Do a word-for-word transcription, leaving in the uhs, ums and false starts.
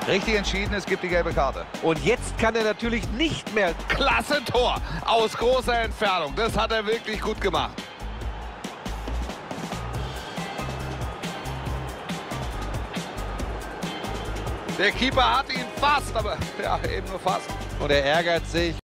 Richtig entschieden, es gibt die gelbe Karte. Und jetzt kann er natürlich nicht mehr. Klasse Tor aus großer Entfernung. Das hat er wirklich gut gemacht. Der Keeper hat ihn fast, aber ja, eben nur fast. Und er ärgert sich.